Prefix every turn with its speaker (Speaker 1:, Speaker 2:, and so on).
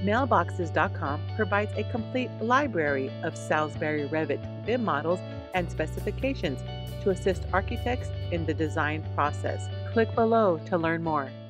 Speaker 1: Mailboxes.com provides a complete library of Salisbury Revit BIM models and specifications to assist architects in the design process. Click below to learn more.